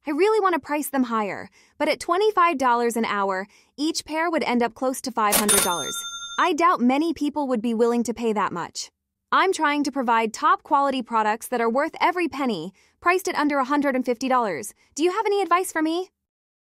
I really want to price them higher, but at $25 an hour, each pair would end up close to $500. I doubt many people would be willing to pay that much. I'm trying to provide top-quality products that are worth every penny, priced at under $150. Do you have any advice for me?